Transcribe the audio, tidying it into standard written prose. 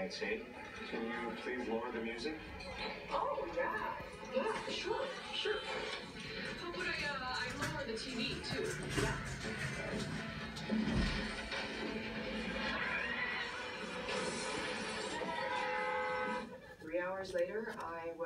night's aid. Can you please lower the music? Oh, yeah, sure. How would I lower the TV, too? Yeah. 3 hours later, I